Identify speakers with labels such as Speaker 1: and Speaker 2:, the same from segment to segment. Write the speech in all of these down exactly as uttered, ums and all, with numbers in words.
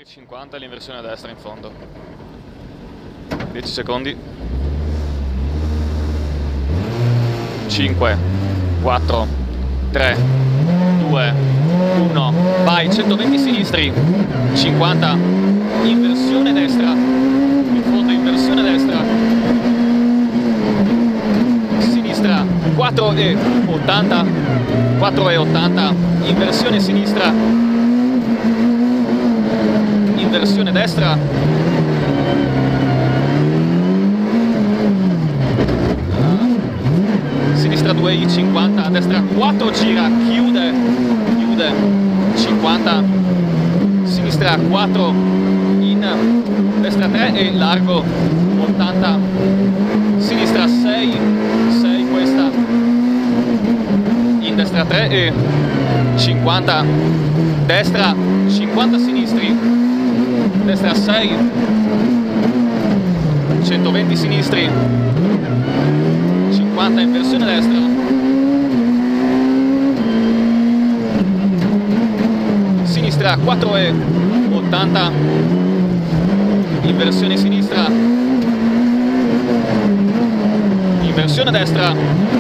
Speaker 1: sinistri cinquanta e l'inversione a destra in fondo. dieci secondi. cinque, quattro, tre, due, uno, vai, centoventi sinistri, cinquanta, inversione destra, in fondo inversione destra, sinistra, quattro e ottanta, quattro e ottanta, inversione sinistra, inversione destra, sinistra due i cinquanta, destra quattro, gira, chiude, chiude, cinquanta, sinistra quattro, in, destra tre e largo, ottanta, sinistra sei, sei questa, in destra tre e cinquanta, destra cinquanta sinistri, destra sei, centoventi sinistri, cinquanta inversione destra, sinistra quattro e ottanta, inversione sinistra, inversione destra,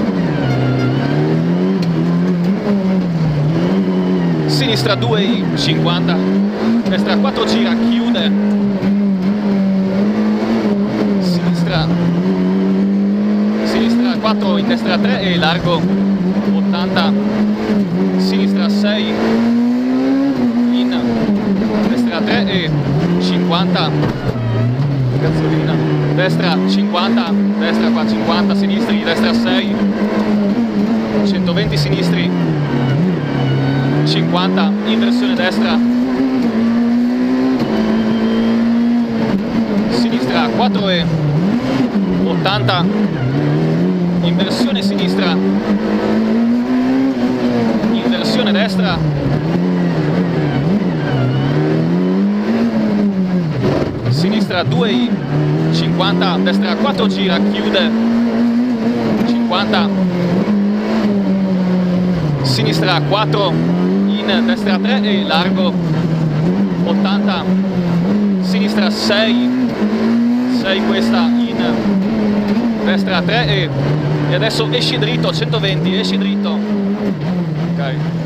Speaker 1: sinistra due i cinquanta, destra quattro, gira, chiude, sinistra sinistra quattro, in destra tre e largo, ottanta, sinistra sei, in destra tre e cinquanta, gasolina, destra cinquanta, destra qua cinquanta sinistri, destra sei, centoventi sinistri, cinquanta, inversione destra, sinistra quattro e ottanta, inversione sinistra, inversione destra, sinistra due i cinquanta, destra quattro, gira, chiude, cinquanta, sinistra quattro, in destra tre e largo, ottanta, sinistra sei, sei questa, in destra tre e, e adesso esci dritto, centoventi, esci dritto, ok.